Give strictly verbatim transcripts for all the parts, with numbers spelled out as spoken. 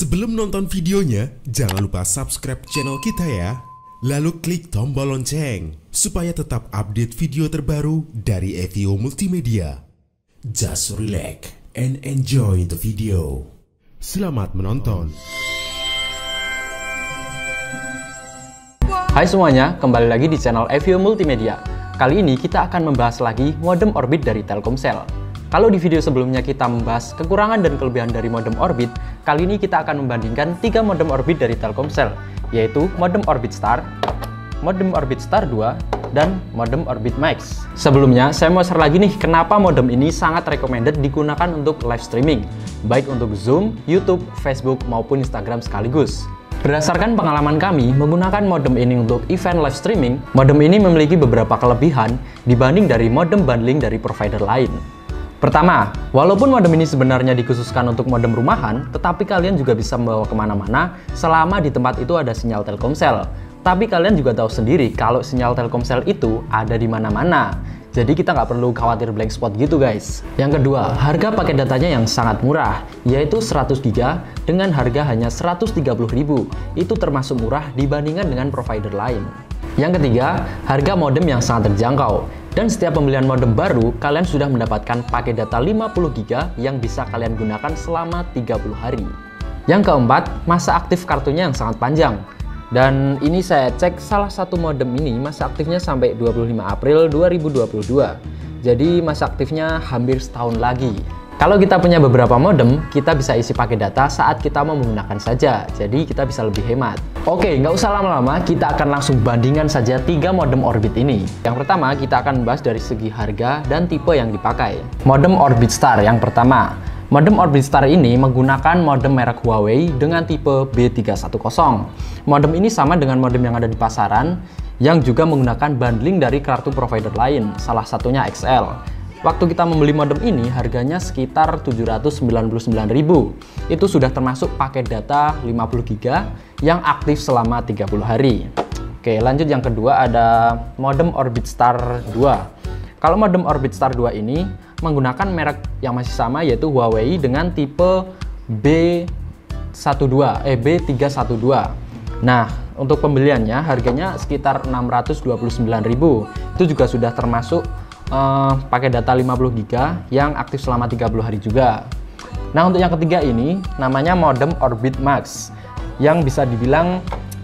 Sebelum nonton videonya, jangan lupa subscribe channel kita ya. Lalu klik tombol lonceng, supaya tetap update video terbaru dari Evio Multimedia. Just relax and enjoy the video. Selamat menonton. Hai semuanya, kembali lagi di channel Evio Multimedia. Kali ini kita akan membahas lagi modem Orbit dari Telkomsel. Kalau di video sebelumnya kita membahas kekurangan dan kelebihan dari modem Orbit, kali ini kita akan membandingkan tiga modem Orbit dari Telkomsel, yaitu modem Orbit Star, modem Orbit Star dua, dan modem Orbit Max. Sebelumnya, saya mau share lagi nih kenapa modem ini sangat recommended digunakan untuk live streaming, baik untuk Zoom, YouTube, Facebook, maupun Instagram sekaligus. Berdasarkan pengalaman kami menggunakan modem ini untuk event live streaming, modem ini memiliki beberapa kelebihan dibanding dari modem bundling dari provider lain. Pertama, walaupun modem ini sebenarnya dikhususkan untuk modem rumahan, tetapi kalian juga bisa membawa kemana-mana selama di tempat itu ada sinyal Telkomsel. Tapi kalian juga tahu sendiri kalau sinyal Telkomsel itu ada di mana-mana. Jadi kita nggak perlu khawatir blank spot gitu guys. Yang kedua, harga paket datanya yang sangat murah, yaitu seratus giga dengan harga hanya seratus tiga puluh ribu. Itu termasuk murah dibandingkan dengan provider lain. Yang ketiga, harga modem yang sangat terjangkau. Dan setiap pembelian modem baru, kalian sudah mendapatkan paket data lima puluh giga yang bisa kalian gunakan selama tiga puluh hari. Yang keempat, masa aktif kartunya yang sangat panjang. Dan ini saya cek salah satu modem ini masa aktifnya sampai dua puluh lima April dua ribu dua puluh dua. Jadi masa aktifnya hampir setahun lagi. Kalau kita punya beberapa modem, kita bisa isi paket data saat kita mau menggunakan saja. Jadi kita bisa lebih hemat. Oke, nggak usah lama-lama, kita akan langsung bandingkan saja tiga modem Orbit ini. Yang pertama, kita akan bahas dari segi harga dan tipe yang dipakai. Modem Orbit Star yang pertama. Modem Orbit Star ini menggunakan modem merek Huawei dengan tipe B tiga satu nol. Modem ini sama dengan modem yang ada di pasaran, yang juga menggunakan bundling dari kartu provider lain, salah satunya X L. Waktu kita membeli modem ini harganya sekitar tujuh ratus sembilan puluh sembilan ribu. Itu sudah termasuk paket data lima puluh giga yang aktif selama tiga puluh hari. Oke, lanjut yang kedua ada modem Orbit Star dua. Kalau modem Orbit Star dua ini menggunakan merek yang masih sama, yaitu Huawei dengan tipe B dua belas eh B tiga satu dua. Nah, untuk pembeliannya harganya sekitar enam ratus dua puluh sembilan ribu. Itu juga sudah termasuk Uh, pakai data lima puluh giga yang aktif selama tiga puluh hari juga. Nah, untuk yang ketiga ini namanya modem Orbit Max, yang bisa dibilang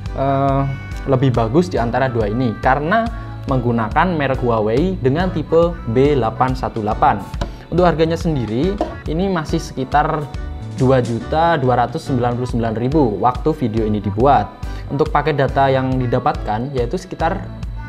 uh, lebih bagus di antara dua ini karena menggunakan merek Huawei dengan tipe B delapan satu delapan. Untuk harganya sendiri ini masih sekitar dua juta dua ratus sembilan puluh sembilan ribu waktu video ini dibuat. Untuk paket data yang didapatkan yaitu sekitar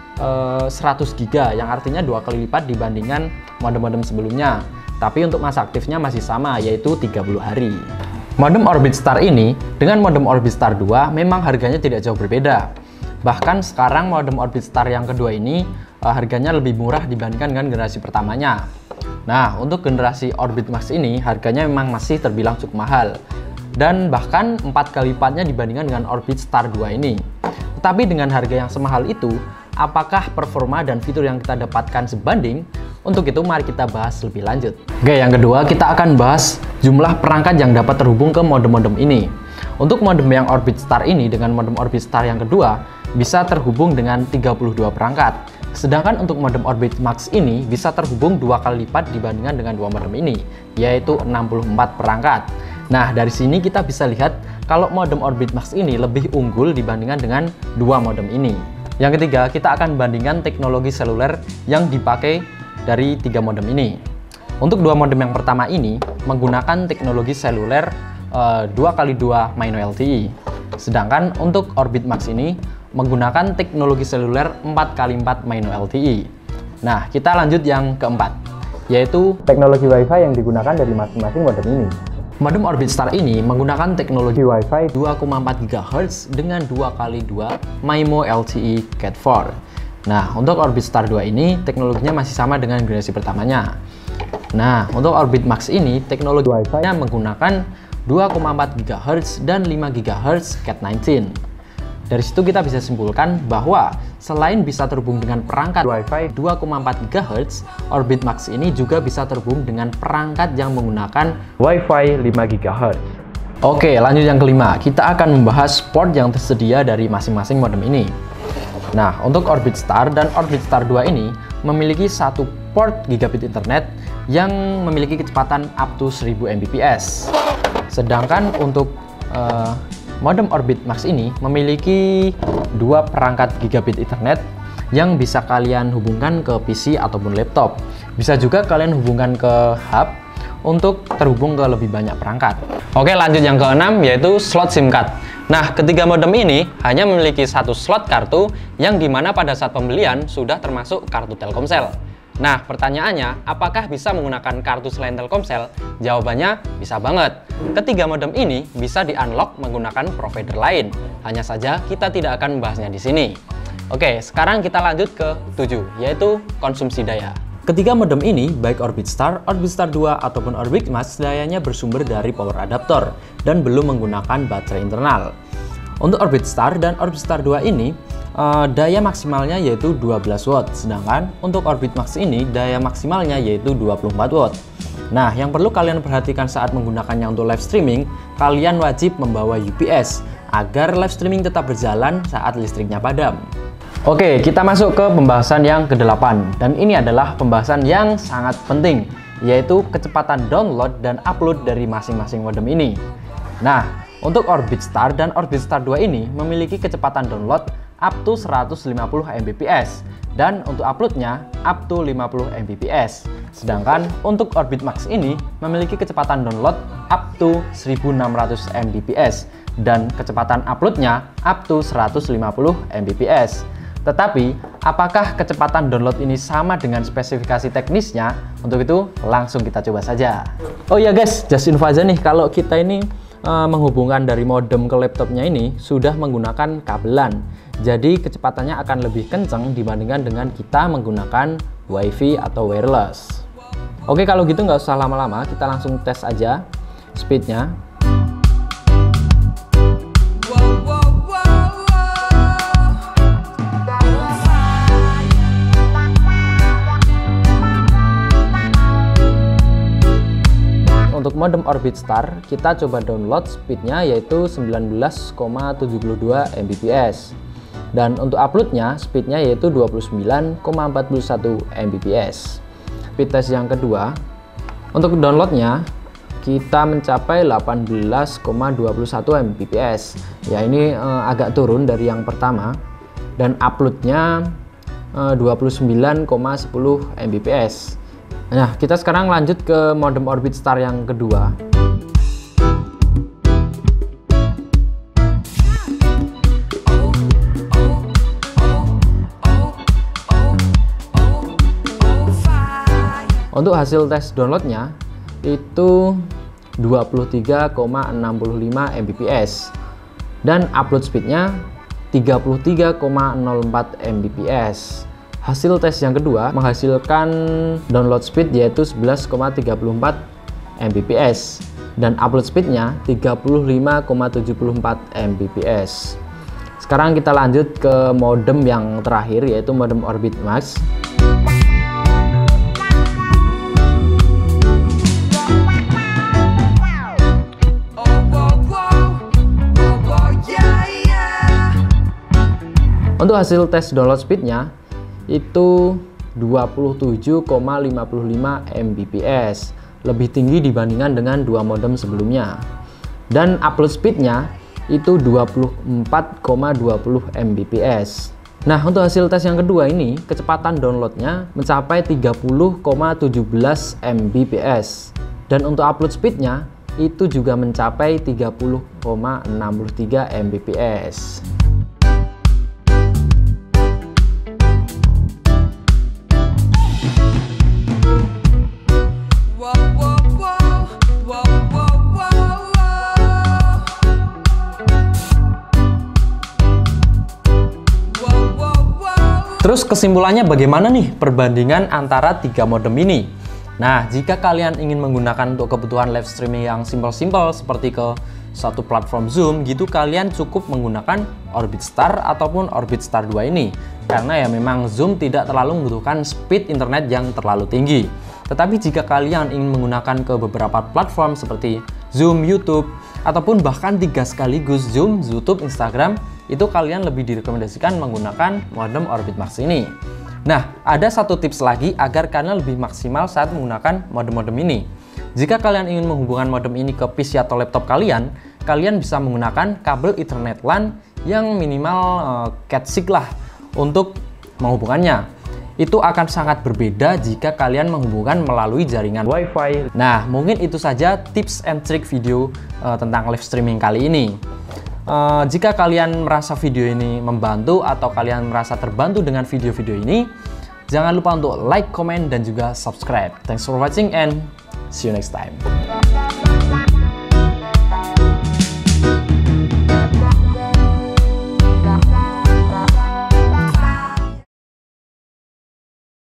seratus giga, yang artinya dua kali lipat dibandingkan modem-modem sebelumnya. Tapi untuk masa aktifnya masih sama, yaitu tiga puluh hari. Modem Orbit Star ini dengan modem Orbit Star dua memang harganya tidak jauh berbeda. Bahkan sekarang modem Orbit Star yang kedua ini uh, harganya lebih murah dibandingkan dengan generasi pertamanya. Nah, untuk generasi Orbit Max ini harganya memang masih terbilang cukup mahal, dan bahkan empat kali lipatnya dibandingkan dengan Orbit Star dua ini. Tetapi dengan harga yang semahal itu, apakah performa dan fitur yang kita dapatkan sebanding? Untuk itu mari kita bahas lebih lanjut. Oke, yang kedua kita akan bahas jumlah perangkat yang dapat terhubung ke modem-modem ini. Untuk modem yang Orbit Star ini dengan modem Orbit Star yang kedua bisa terhubung dengan tiga puluh dua perangkat. Sedangkan untuk modem Orbit Max ini bisa terhubung dua kali lipat dibandingkan dengan dua modem ini, yaitu enam puluh empat perangkat. Nah, dari sini kita bisa lihat kalau modem Orbit Max ini lebih unggul dibandingkan dengan dua modem ini. Yang ketiga, kita akan bandingkan teknologi seluler yang dipakai dari tiga modem ini. Untuk dua modem yang pertama ini menggunakan teknologi seluler uh, dua kali dua Mino L T E. Sedangkan untuk Orbit Max ini menggunakan teknologi seluler empat kali empat Mino L T E. Nah, kita lanjut yang keempat, yaitu teknologi Wi-Fi yang digunakan dari masing-masing modem ini. Modem Orbit Star ini menggunakan teknologi Wi-Fi dua koma empat gigahertz dengan dua kali dua MIMO L T E Cat four. Nah, untuk Orbit Star dua ini teknologinya masih sama dengan generasi pertamanya. Nah, untuk Orbit Max ini teknologi Wi-Fi-nya menggunakan dua koma empat gigahertz dan lima gigahertz Cat sembilan belas. Dari situ kita bisa simpulkan bahwa selain bisa terhubung dengan perangkat Wi-Fi dua koma empat gigahertz, Orbit Max ini juga bisa terhubung dengan perangkat yang menggunakan Wi-Fi lima gigahertz. Oke, lanjut yang kelima. Kita akan membahas port yang tersedia dari masing-masing modem ini. Nah, untuk Orbitstar dan Orbitstar dua ini memiliki satu port gigabit internet yang memiliki kecepatan up to seribu megabit per second. Sedangkan untuk uh, modem Orbit Max ini memiliki dua perangkat gigabit internet yang bisa kalian hubungkan ke P C ataupun laptop. Bisa juga kalian hubungkan ke hub untuk terhubung ke lebih banyak perangkat. Oke, lanjut yang keenam, yaitu slot SIM card. Nah, ketiga modem ini hanya memiliki satu slot kartu yang dimana pada saat pembelian sudah termasuk kartu Telkomsel. Nah, pertanyaannya, apakah bisa menggunakan kartu selain Telkomsel? Jawabannya, bisa banget. Ketiga modem ini bisa di-unlock menggunakan provider lain. Hanya saja kita tidak akan membahasnya di sini. Oke, sekarang kita lanjut ke tujuh, yaitu konsumsi daya. Ketiga modem ini, baik Orbitstar, Orbitstar dua, ataupun Orbit Max, dayanya bersumber dari power adapter dan belum menggunakan baterai internal. Untuk Orbitstar dan Orbitstar dua ini, uh, daya maksimalnya yaitu dua belas watt, sedangkan untuk Orbit Max ini, daya maksimalnya yaitu dua puluh empat watt. Nah, yang perlu kalian perhatikan saat menggunakannya untuk live streaming, kalian wajib membawa U P S agar live streaming tetap berjalan saat listriknya padam. Oke, kita masuk ke pembahasan yang kedelapan, dan ini adalah pembahasan yang sangat penting, yaitu kecepatan download dan upload dari masing-masing modem ini. Nah, untuk Orbitstar dan Orbitstar dua ini memiliki kecepatan download up to seratus lima puluh megabit per second dan untuk uploadnya up to lima puluh megabit per second. Sedangkan untuk Orbit Max ini memiliki kecepatan download up to seribu enam ratus megabit per second dan kecepatan uploadnya up to seratus lima puluh megabit per second. Tetapi, apakah kecepatan download ini sama dengan spesifikasi teknisnya? Untuk itu, langsung kita coba saja. Oh ya guys, just info aja nih, kalau kita ini uh, menghubungkan dari modem ke laptopnya ini sudah menggunakan kabelan. Jadi, kecepatannya akan lebih kencang dibandingkan dengan kita menggunakan WiFi atau wireless. Oke, kalau gitu nggak usah lama-lama, kita langsung tes aja speednya. Untuk modem Orbitstar, kita coba download speednya yaitu sembilan belas koma tujuh dua megabit per second. Dan untuk uploadnya, speednya yaitu dua puluh sembilan koma empat satu megabit per second. Speed test yang kedua, untuk downloadnya, kita mencapai delapan belas koma dua satu megabit per second. Ya, ini eh, agak turun dari yang pertama. Dan uploadnya eh, dua puluh sembilan koma satu nol megabit per second. Nah, kita sekarang lanjut ke modem Orbitstar yang kedua. Untuk hasil tes downloadnya itu dua puluh tiga koma enam lima megabit per second dan upload speednya tiga puluh tiga koma nol empat megabit per second. Hasil tes yang kedua menghasilkan download speed yaitu sebelas koma tiga empat megabit per second dan upload speednya tiga puluh lima koma tujuh empat megabit per second. Sekarang kita lanjut ke modem yang terakhir yaitu modem Orbit Max. Untuk hasil tes download speednya itu dua puluh tujuh koma lima lima megabit per second, lebih tinggi dibandingkan dengan dua modem sebelumnya. Dan upload speednya itu dua puluh empat koma dua puluh megabit per second. Nah, untuk hasil tes yang kedua ini, kecepatan downloadnya mencapai tiga puluh koma satu tujuh megabit per second. Dan untuk upload speednya itu juga mencapai tiga puluh koma enam tiga megabit per second. Terus kesimpulannya bagaimana nih perbandingan antara tiga modem ini? Nah, jika kalian ingin menggunakan untuk kebutuhan live streaming yang simpel-simpel seperti ke satu platform Zoom gitu, kalian cukup menggunakan Orbitstar ataupun Orbitstar dua ini. Karena ya memang Zoom tidak terlalu membutuhkan speed internet yang terlalu tinggi. Tetapi jika kalian ingin menggunakan ke beberapa platform seperti Zoom, YouTube, ataupun bahkan tiga sekaligus Zoom, YouTube, Instagram, itu kalian lebih direkomendasikan menggunakan modem Orbit Max ini. Nah, ada satu tips lagi agar kalian lebih maksimal saat menggunakan modem-modem ini. Jika kalian ingin menghubungkan modem ini ke P C atau laptop kalian, kalian bisa menggunakan kabel Ethernet LAN yang minimal uh, Cat six lah untuk menghubungkannya. Itu akan sangat berbeda jika kalian menghubungkan melalui jaringan Wi-Fi. Nah, mungkin itu saja tips and trick video uh, tentang live streaming kali ini. Uh, jika kalian merasa video ini membantu atau kalian merasa terbantu dengan video-video ini, jangan lupa untuk like, comment, dan juga subscribe. Thanks for watching and see you next time.